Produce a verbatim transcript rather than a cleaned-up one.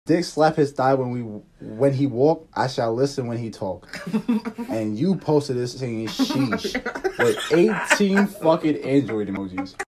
Dick slap his thigh when we when he walk. I shall listen when he talk. And you posted this saying sheesh with eighteen fucking Android emojis.